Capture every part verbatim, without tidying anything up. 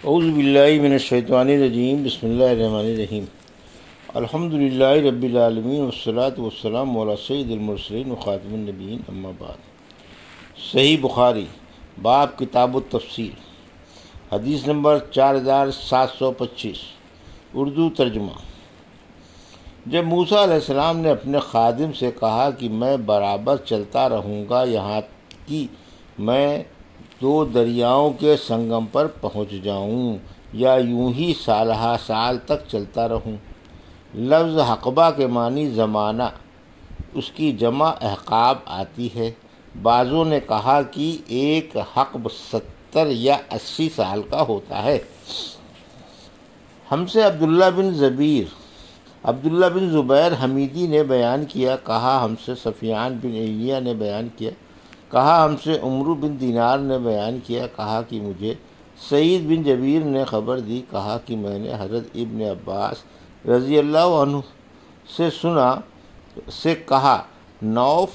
اعوذ باللہ من الشیطان الرجیم، بسم اللہ الرحمن الرحیم۔ الحمد للہ رب العالمین والصلاة والسلام علی سید المرسلین وخاتم النبیین، اما بعد۔ صحیح بخاری، باب کتاب التفسیر، حدیث نمبر چار ہزار سات سو پچیس، اردو ترجمہ۔ جب موسیٰ علیہ السلام نے اپنے خادم سے کہا کہ میں برابر چلتا رہوں گا یہاں کہ میں دو دریاؤں کے سنگم پر پہنچ جاؤں، یا یوں ہی سالہ سال تک چلتا رہوں۔ لفظ حقبہ کے معنی زمانہ، اس کی جمع احقاب آتی ہے۔ بعضوں نے کہا کہ ایک حقب ستر یا اسی سال کا ہوتا ہے۔ ہم سے عبداللہ بن زبیر عبداللہ بن زبیر حمیدی نے بیان کیا، کہا ہم سے سفیان بن عیینہ نے بیان کیا، کہا ہم سے عمرو بن دینار نے بیان کیا، کہا کہ مجھے سعید بن جبیر نے خبر دی، کہا کہ میں نے حضرت ابن عباس رضی اللہ عنہ سے سنا سے کہا، نوف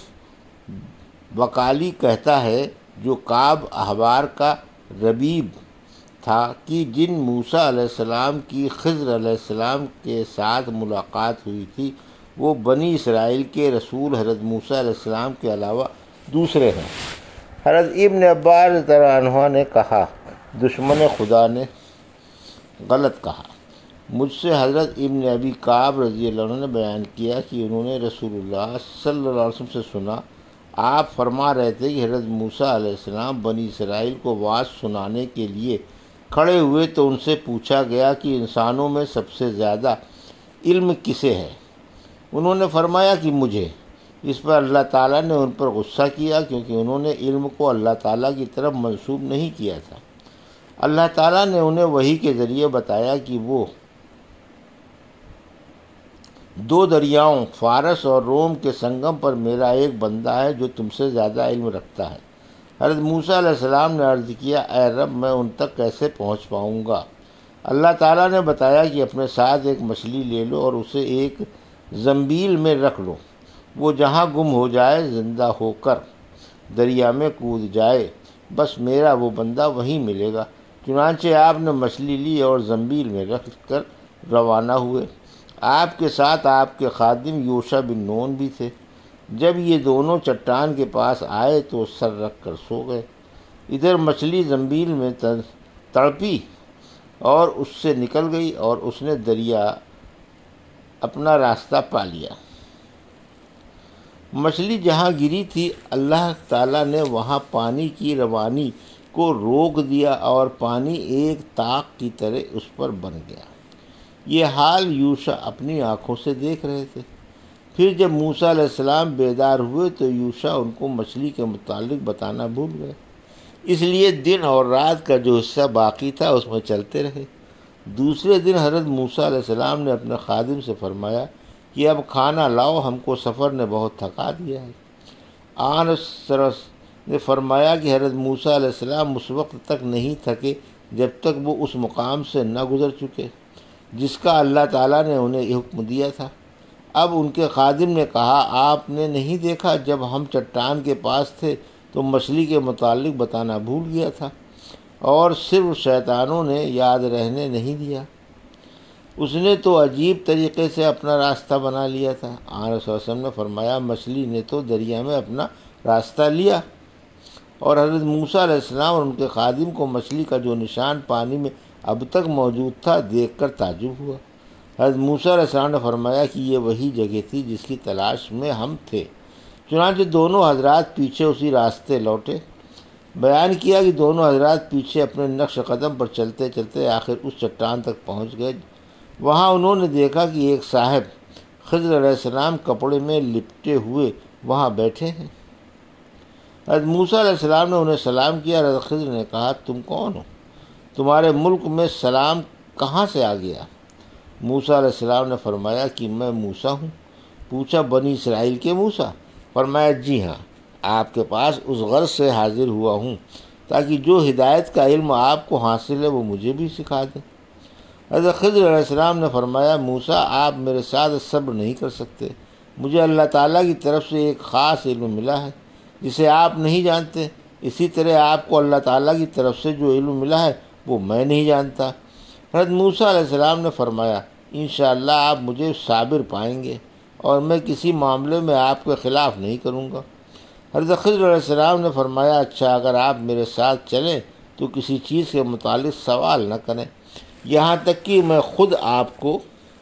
بقالی کہتا ہے جو کعب احبار کا ربیب تھا کہ جن موسیٰ علیہ السلام کی خضر علیہ السلام کے ساتھ ملاقات ہوئی تھی وہ بنی اسرائیل کے رسول حضرت موسیٰ علیہ السلام کے علاوہ دوسرے ہیں۔ حضرت ابن عباس رضی اللہ عنہ نے کہا، دشمن خدا نے غلط کہا۔ مجھ سے حضرت ابن ابی کعب رضی اللہ عنہ نے بیان کیا کہ انہوں نے رسول اللہ صلی اللہ علیہ وسلم سے سنا، آپ فرما رہے تھے کہ حضرت موسیٰ علیہ السلام بنی اسرائیل کو واعظ سنانے کے لیے کھڑے ہوئے تو ان سے پوچھا گیا کہ انسانوں میں سب سے زیادہ علم کسے ہے؟ انہوں نے فرمایا کہ مجھے۔ اس پر اللہ تعالیٰ نے ان پر غصہ کیا کیونکہ انہوں نے علم کو اللہ تعالیٰ کی طرف منسوب نہیں کیا تھا۔ اللہ تعالیٰ نے انہیں وحی کے ذریعے بتایا کہ وہ دو دریاؤں فارس اور روم کے سنگم پر میرا ایک بندہ ہے جو تم سے زیادہ علم رکھتا ہے۔ حضرت موسیٰ علیہ السلام نے عرض کیا، اے رب میں ان تک کیسے پہنچ پاؤں گا؟ اللہ تعالیٰ نے بتایا کہ اپنے ساتھ ایک مچھلی لے لو اور اسے ایک زنبیل میں رکھ لو، وہ جہاں گم ہو جائے زندہ ہو کر دریا میں کود جائے، بس میرا وہ بندہ وہیں ملے گا۔ چنانچہ آپ نے مچھلی لی اور زنبیل میں رکھ کر روانہ ہوئے۔ آپ کے ساتھ آپ کے خادم یوشع بن نون بھی تھے۔ جب یہ دونوں چٹان کے پاس آئے تو سر رکھ کر سو گئے۔ ادھر مچھلی زنبیل میں تڑپی اور اس سے نکل گئی اور اس نے دریا اپنا راستہ پا لیا۔ مچھلی جہاں گری تھی اللہ تعالیٰ نے وہاں پانی کی روانی کو روک دیا اور پانی ایک طاق کی طرح اس پر بن گیا۔ یہ حال یوشع اپنی آنکھوں سے دیکھ رہے تھے۔ پھر جب موسیٰ علیہ السلام بیدار ہوئے تو یوشع ان کو مچھلی کے متعلق بتانا بھول گئے، اس لیے دن اور رات کا جو حصہ باقی تھا اس میں چلتے رہے۔ دوسرے دن حضرت موسیٰ علیہ السلام نے اپنے خادم سے فرمایا کہ اب کھانا لاؤ، ہم کو سفر نے بہت تھکا دیا ہے۔ آن سرس نے فرمایا کہ حضرت موسیٰ علیہ السلام اس وقت تک نہیں تھکے جب تک وہ اس مقام سے نہ گزر چکے جس کا اللہ تعالیٰ نے انہیں حکم دیا تھا۔ اب ان کے خادم نے کہا، آپ نے نہیں دیکھا جب ہم چٹان کے پاس تھے تو مچھلی کے متعلق بتانا بھول گیا تھا اور صرف شیطانوں نے یاد رہنے نہیں دیا۔ اس نے تو عجیب طریقے سے اپنا راستہ بنا لیا تھا۔ آن صلی اللہ علیہ وسلم نے فرمایا، مچھلی نے تو دریا میں اپنا راستہ لیا، اور حضرت موسیٰ علیہ السلام اور ان کے خادم کو مچھلی کا جو نشان پانی میں اب تک موجود تھا دیکھ کر تعجب ہوا۔ حضرت موسیٰ علیہ السلام نے فرمایا کہ یہ وہی جگہ تھی جس کی تلاش میں ہم تھے۔ چنانچہ دونوں حضرات پیچھے اسی راستے لوٹے۔ بیان کیا کہ دونوں حضرات پیچھے اپنے نقش قدم پر چلتے چلتے آخر اس چٹان تک پہنچ گئے۔ وہاں انہوں نے دیکھا کہ ایک صاحب خضر علیہ السلام کپڑے میں لپٹے ہوئے وہاں بیٹھے ہیں۔ حضرت موسیٰ علیہ السلام نے انہیں سلام کیا۔ حضرت خضر نے کہا، تم کون ہو؟ تمہارے ملک میں سلام کہاں سے آ گیا؟ موسیٰ علیہ السلام نے فرمایا کہ میں موسیٰ ہوں۔ پوچھا، بنی اسرائیل کے موسیٰ؟ فرمایا، جی ہاں، آپ کے پاس اس غرض سے حاضر ہوا ہوں تاکہ جو ہدایت کا علم آپ کو حاصل ہے وہ مجھے بھی سکھا دیں۔ حضرت خضر علیہ السلام نے فرمایا، موسیٰ آپ میرے ساتھ صبر نہیں کر سکتے، مجھے اللہ تعالیٰ کی طرف سے ایک خاص علم ملا ہے جسے آپ نہیں جانتے، اسی طرح آپ کو اللہ تعالیٰ کی طرف سے جو علم ملا ہے وہ میں نہیں جانتا۔ حضرت موسیٰ علیہ السلام نے فرمایا انشاءاللہ آپ مجھے صابر پائیں گے اور میں کسی معاملے میں آپ کے خلاف نہیں کروں گا۔ حضرت خضر علیہ السلام نے فرمایا اچھا اگر آپ میرے ساتھ چلیں تو کسی چیز کے متعلق سوال نہ کریں، یہاں تک کہ میں خود آپ کو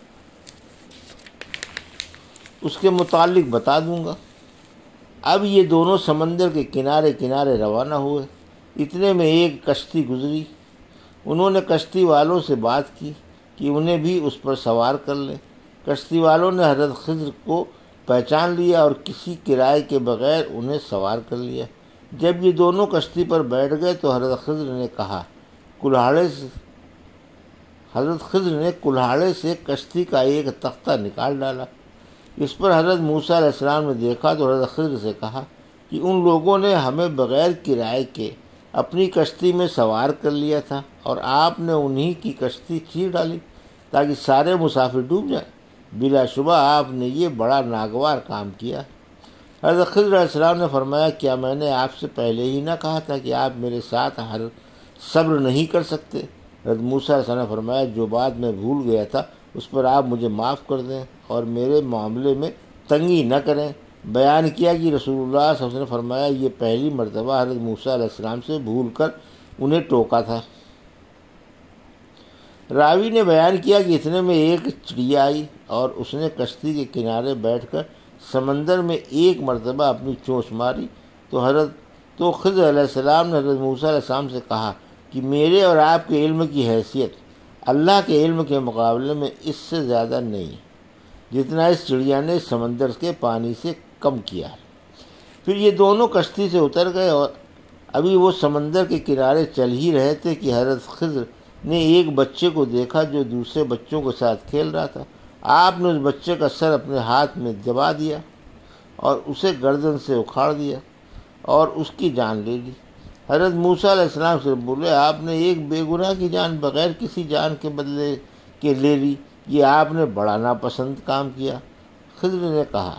اس کے متعلق بتا دوں گا۔ اب یہ دونوں سمندر کے کنارے کنارے روانہ ہوئے۔ اتنے میں ایک کشتی گزری۔ انہوں نے کشتی والوں سے بات کی کہ انہیں بھی اس پر سوار کر لیں۔ کشتی والوں نے حضرت خضر کو پہچان لیا اور کسی کرائے کے بغیر انہیں سوار کر لیا۔ جب یہ دونوں کشتی پر بیٹھ گئے تو حضرت خضر نے کہا کلاہڑے سے حضرت خضر نے کلاہڑے سے کشتی کا ایک تختہ نکال ڈالا۔ اس پر حضرت موسیٰ علیہ السلام نے دیکھا تو حضرت خضر سے کہا کہ ان لوگوں نے ہمیں بغیر کرائے کے اپنی کشتی میں سوار کر لیا تھا اور آپ نے انہی کی کشتی چیر ڈالی تاکہ سارے مسافر ڈوب جائیں۔ بلا شبہ آپ نے یہ بڑا ناگوار کام کیا۔ حضرت خضر علیہ السلام نے فرمایا کیا میں نے آپ سے پہلے ہی نہ کہا تھا کہ آپ میرے ساتھ ہر صبر نہیں کر سکتے؟ حضرت موسیٰ علیہ السلام نے فرمایا جو بات میں بھول گیا تھا اس پر آپ مجھے معاف کر دیں اور میرے معاملے میں تنگی نہ کریں۔ بیان کیا کہ رسول اللہ صلی اللہ علیہ وسلم نے فرمایا یہ پہلی مرتبہ حضرت موسیٰ علیہ السلام سے بھول کر انہیں ٹوکا تھا۔ راوی نے بیان کیا کہ اتنے میں ایک چڑیا آئی اور اس نے کشتی کے کنارے بیٹھ کر سمندر میں ایک مرتبہ اپنی چونچ ماری تو حضرت تو خضر علیہ السلام نے حضرت موسیٰ علیہ السلام سے کہا کہ میرے اور آپ کے علم کی حیثیت اللہ کے علم کے مقابلے میں اس سے زیادہ نہیں جتنا اس چڑیا نے سمندر کے پانی سے کم کیا ہے۔ پھر یہ دونوں کشتی سے اتر گئے اور ابھی وہ سمندر کے کنارے چل ہی رہے تھے کہ حضرت خضر نے ایک بچے کو دیکھا جو دوسرے بچوں کے ساتھ کھیل رہا تھا۔ آپ نے اس بچے کا سر اپنے ہاتھ میں دبا دیا اور اسے گردن سے اکھاڑ دیا اور اس کی جان لے لی۔ حضرت موسیٰ علیہ السلام سے بولے آپ نے ایک بے گناہ کی جان بغیر کسی جان کے بدلے کے لے لی، یہ آپ نے بڑا ناپسند کام کیا۔ خضر نے کہا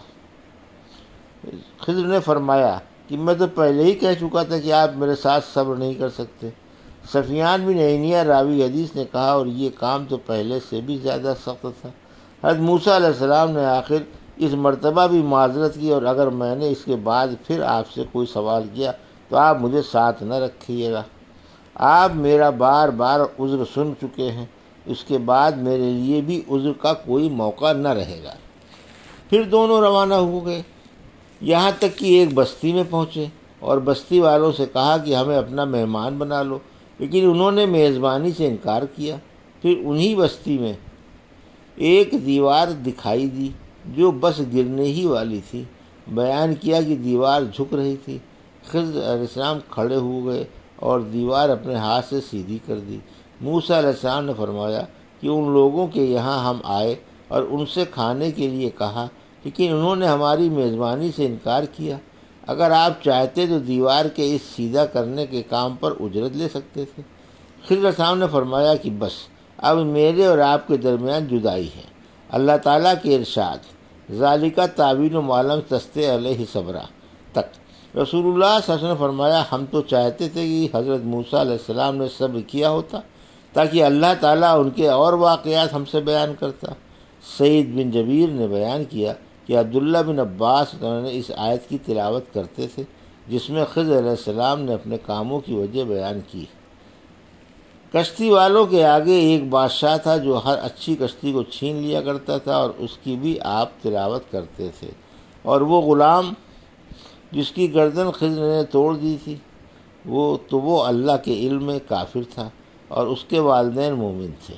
خضر نے فرمایا کہ میں تو پہلے ہی کہہ چکا تھا کہ آپ میرے ساتھ صبر نہیں کر سکتے۔ سفیان بن عینیہ راوی حدیث نے کہا اور یہ کام تو پہلے سے بھی زیادہ سخت تھا۔ حضرت موسیٰ علیہ السلام نے آخر اس مرتبہ بھی معذرت کی اور اگر میں نے اس کے بعد پھر آپ سے کوئی سوال کیا تو آپ مجھے ساتھ نہ رکھیے گا۔ آپ میرا بار بار عذر سن چکے ہیں، اس کے بعد میرے لیے بھی عذر کا کوئی موقع نہ رہے گا۔ پھر دونوں روانہ ہو گئے، یہاں تک کہ ایک بستی میں پہنچے اور بستی والوں سے کہا کہ ہمیں اپنا مہمان بنا لو، لیکن انہوں نے میزبانی سے انکار کیا۔ پھر انہی بستی میں ایک دیوار دکھائی دی جو بس گرنے ہی والی تھی۔ بیان کیا کہ دیوار جھک رہی تھی۔ خضر علیہ السلام کھڑے ہو گئے اور دیوار اپنے ہاتھ سے سیدھی کر دی۔ موسیٰ علیہ السلام نے فرمایا کہ ان لوگوں کے یہاں ہم آئے اور ان سے کھانے کے لیے کہا لیکن انہوں نے ہماری میزبانی سے انکار کیا۔ اگر آپ چاہتے تو دیوار کے اس سیدھا کرنے کے کام پر اجرت لے سکتے تھے۔ خضر علیہ السلام نے فرمایا کہ بس اب میرے اور آپ کے درمیان جدائی ہے۔ اللہ تعالیٰ کے ارشاد ذالکہ تعویل معلم تستے علیہ صبرا تک رسول اللہ صلی اللہ علیہ وسلم نے فرمایا ہم تو چاہتے تھے کہ حضرت موسیٰ علیہ السلام نے صبر کیا ہوتا تاکہ اللہ تعالیٰ ان کے اور واقعات ہم سے بیان کرتا۔ سعید بن جبیر نے بیان کیا کہ عبداللہ بن عباس نے اس آیت کی تلاوت کرتے تھے جس میں خضر علیہ السلام نے اپنے کاموں کی وجہ بیان کی۔ کشتی والوں کے آگے ایک بادشاہ تھا جو ہر اچھی کشتی کو چھین لیا کرتا تھا اور اس کی بھی آپ تلاوت کرتے تھے، اور وہ غلام جس کی گردن خضر نے توڑ دی تھی وہ تو وہ اللہ کے علم میں کافر تھا اور اس کے والدین مومن تھے۔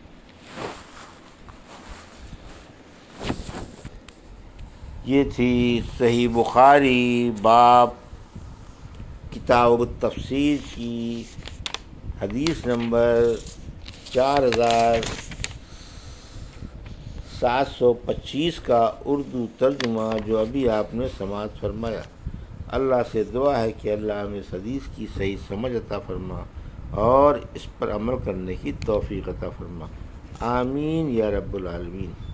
یہ تھی صحیح بخاری باب کتاب التفسیر کی حدیث نمبر چار ہزار سات سو پچیس کا اردو ترجمہ جو ابھی آپ نے سماعت فرمایا۔ اللہ سے دعا ہے کہ اللہ ہمیں اس حدیث کی صحیح سمجھ عطا فرما اور اس پر عمل کرنے کی توفیق عطا فرما، آمین یا رب العالمین۔